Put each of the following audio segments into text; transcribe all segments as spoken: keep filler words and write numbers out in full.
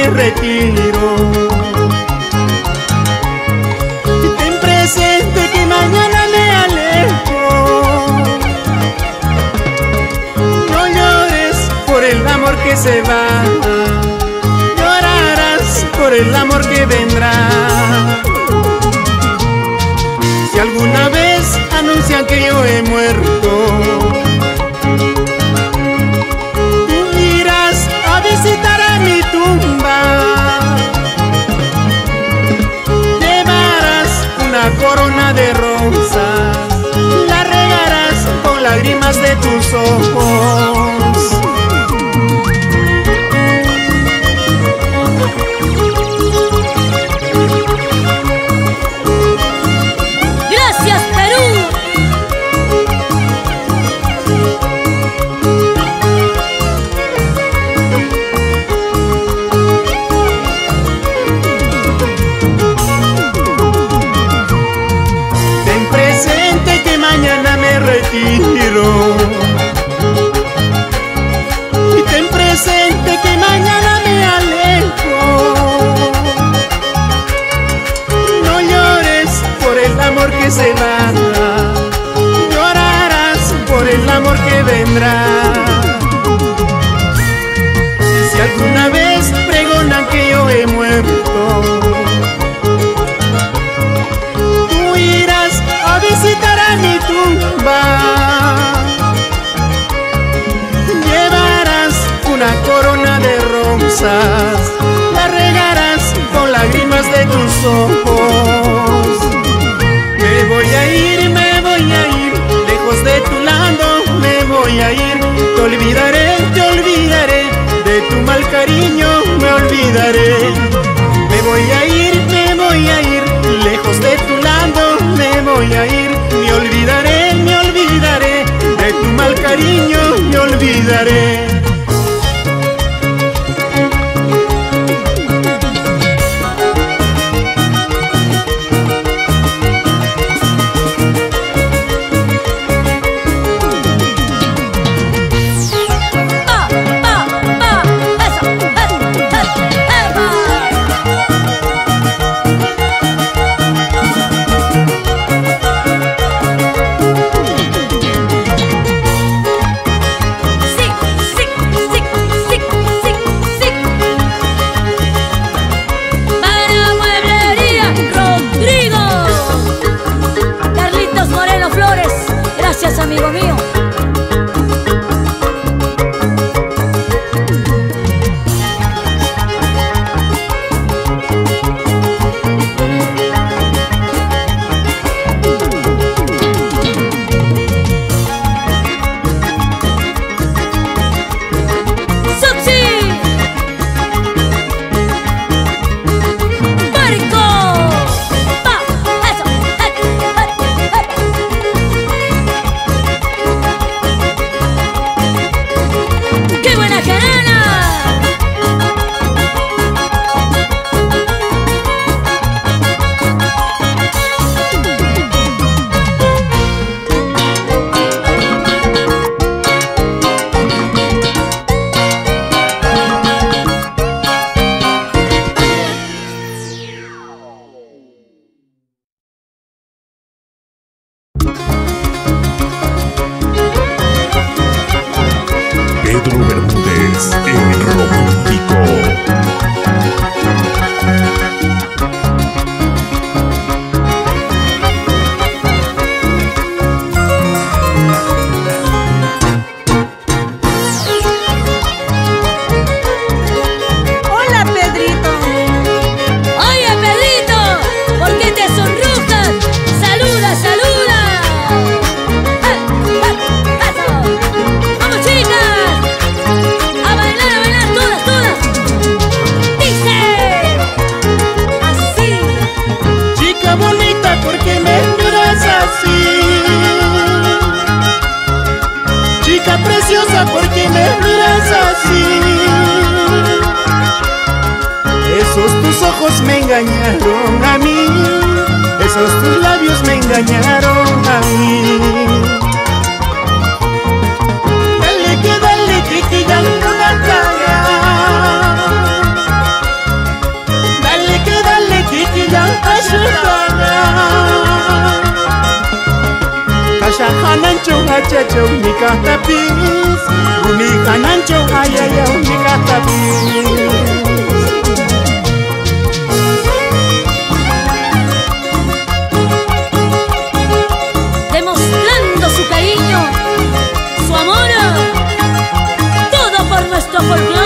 me retiro. Y ten presente que mañana me alejo. No llores por el amor que se va, llorarás por el amor que vendrá. Si alguna vez anuncian que yo he muerto, tú irás a visitar a mi tumba. Llevarás una corona de rosas, la regarás con lágrimas de tus ojos. Y ten presente que mañana me alejo. No llores por el amor que se va, llorarás por el amor que vendrá. Si alguna vez pregonan que yo he muerto, tú irás a visitar a mi tumba. Llevarás una corona de rosas, la regarás con lágrimas de tus ojos. Me voy a ir, me voy a ir, lejos de tu lado me voy a ir. Te olvidaré, te olvidaré, de tu mal cariño me olvidaré. Me voy a ir, me voy a ir, lejos de tu lado me voy a ir. Me olvidaré, me olvidaré, de tu mal cariño me olvidaré. Amigo mío. Preciosa, porque me miras así. Esos tus ojos me engañaron a mí, esos tus labios me engañaron a mí. Dale que dale que que ya no la cagas. hachacho mi catapis, mi canancho ay ay ay mi catapis. Demostrando su cariño, su amor, todo por nuestro folclore.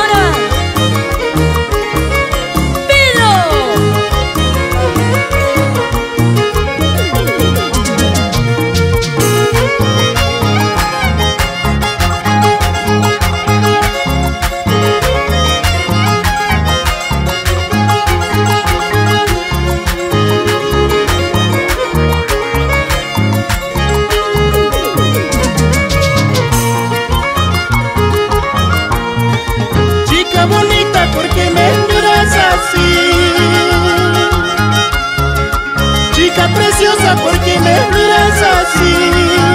Preciosa, porque me miras así.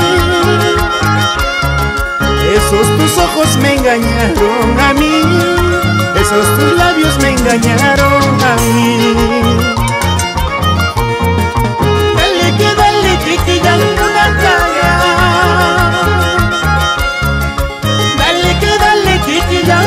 Esos tus ojos me engañaron a mí, esos tus labios me engañaron a mí. Dale que dale que que ya no la caga. Dale que dale que que ya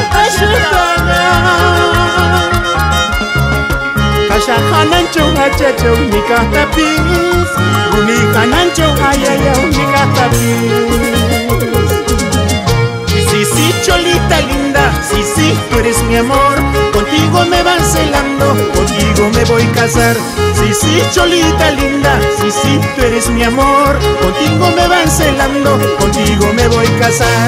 Kasha hanancho hachacho mi catapis, mi hanancho ay ay ay mi catapis. Sí sí cholita linda, sí sí tú eres mi amor, contigo me van celando, contigo me voy a casar. Sí sí cholita linda, sí sí tú eres mi amor, contigo me van celando, contigo me voy a casar.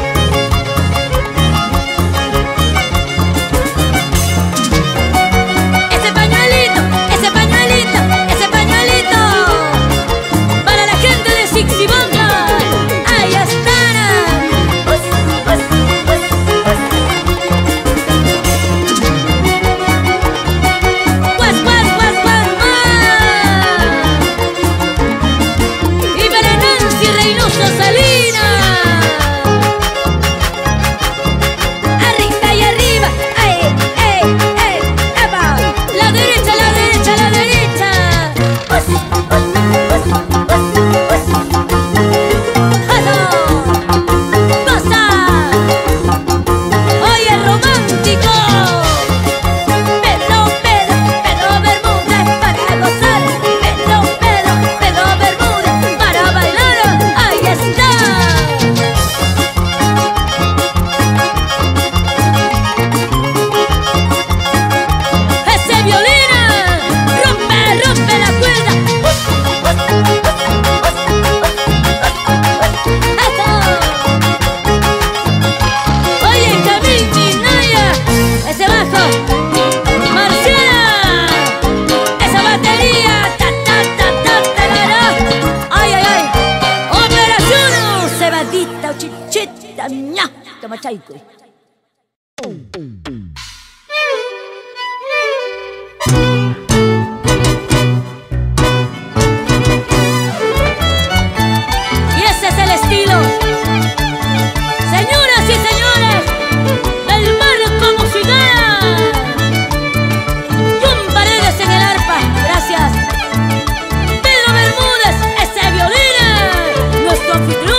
Chaico. Y ese es el estilo, señoras y señores, del marco musical. John Paredes en el arpa, gracias. Pedro Bermúdez, ese violín, nuestro anfitrión.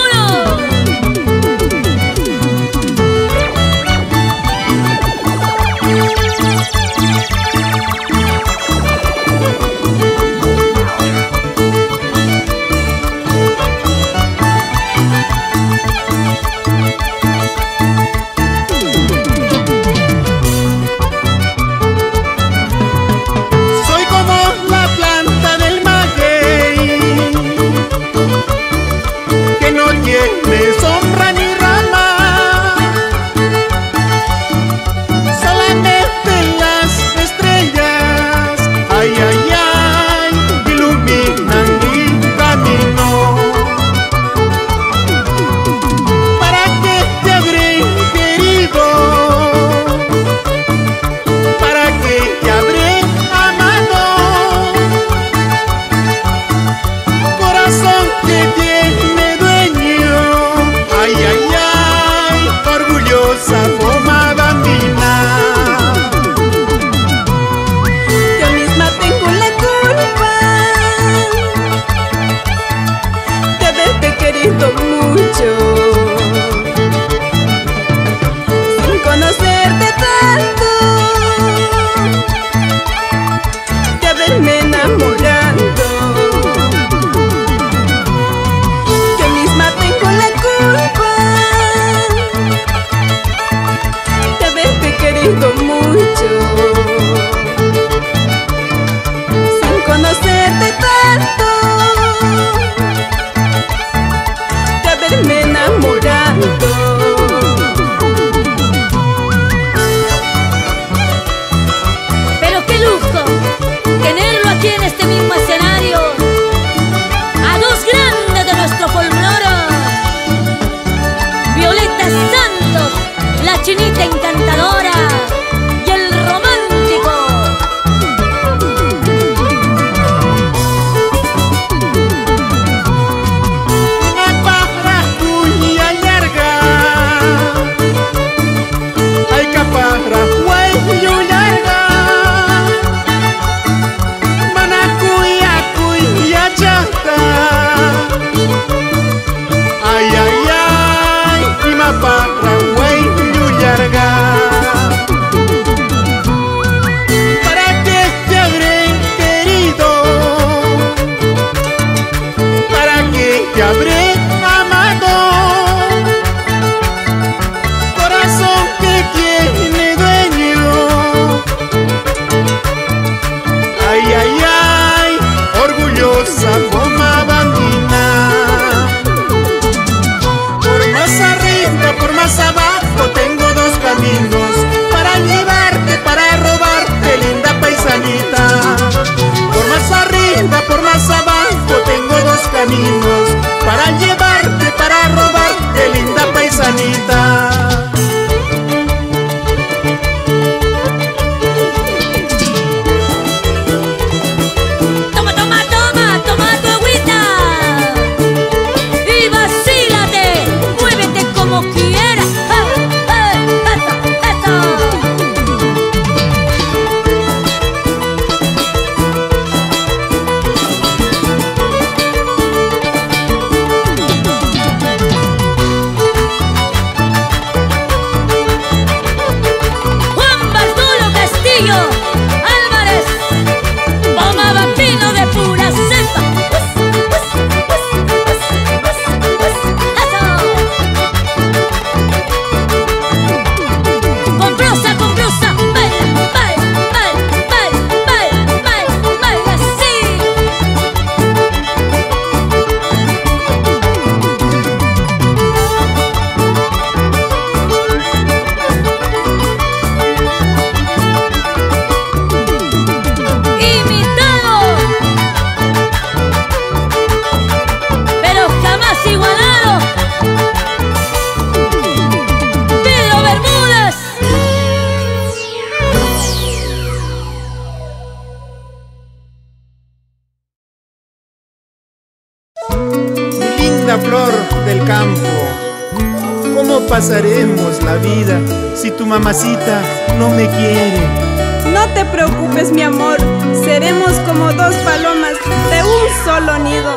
la flor del campo. ¿Cómo pasaremos la vida si tu mamacita no me quiere? No te preocupes, mi amor, seremos como dos palomas de un solo nido.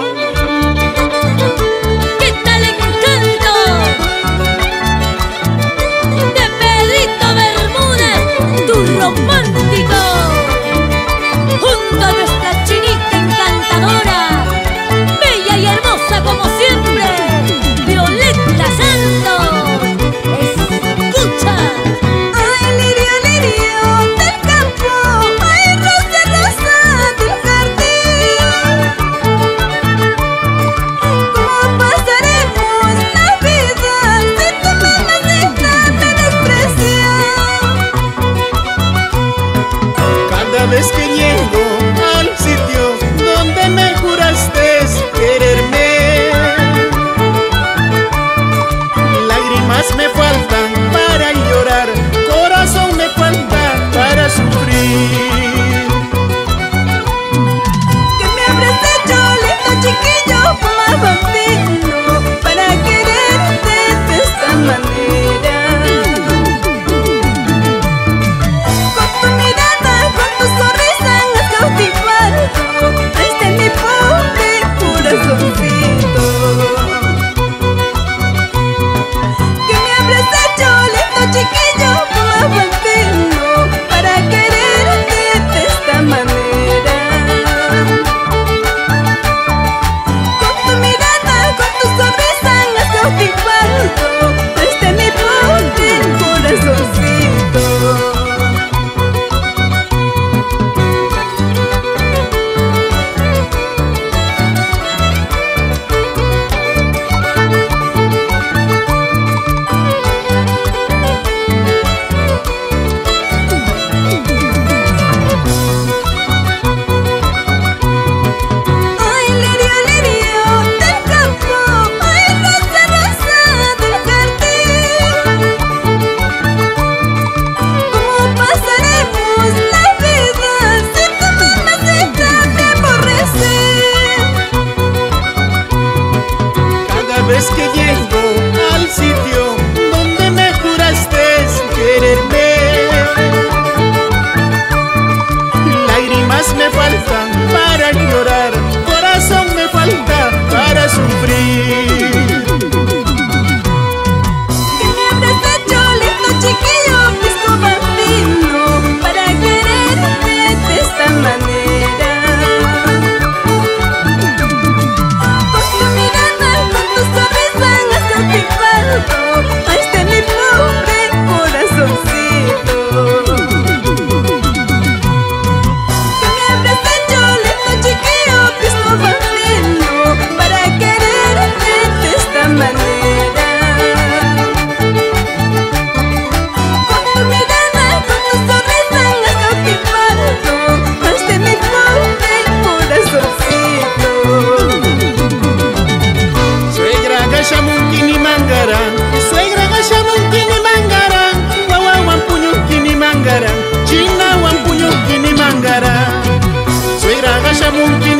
¿Qué tal encanto de Pedrito Bermúdez, tu romántico? Junto a nuestra chinita encantadora, bella y hermosa como siempre, Violeta Santos. Escucha. Ay, lirio, lirio del campo, ay, rosa, rosa del jardín. ¿Cómo pasaremos la vida si tu mamacita me desprecia? Cada vez que llego al sitio donde me juraste quererme, lágrimas me faltan para llorar, corazón me falta para sufrir. Que me habrás hecho, lindo chiquillo, más bambino, para quererte de esta manera. Con tu mirada, con tu sonrisa has cautivado a este mi pobre corazoncito. Que me habrás hecho, lindo chiquillo, más bambino, para quererte de esta manera. Con tu mirada, con tu sonrisa has cautivado a este mi pobre corazoncito. Ay, lirio, lirio del campo, ay, rosa, rosa del jardín. ¿Cómo pasaremos la vida si tu mamacita me aborrece? Cada vez que llego al sitio donde me juraste quererme, lágrimas me faltan para llorar, corazón me falta para sufrir. Que me habrás hecho, lindo chiquillo, pisco bambino, para quererte de esta manera. Con tu mirada, con tu sonrisa has cautivado a este mi pobre corazoncito. Que me habrás hecho, lindo chiquillo, pisco bambino, para quererte de esta manera. Con tu mirada, con tu sonrisa has cautivado a este mi pobre corazoncito. Suegra gashamunkini mangaran, suegra gashamunkini mangaran, wawa wampunyunkini mangaran, china wampunyunkini mangaran, suegra gashamunkini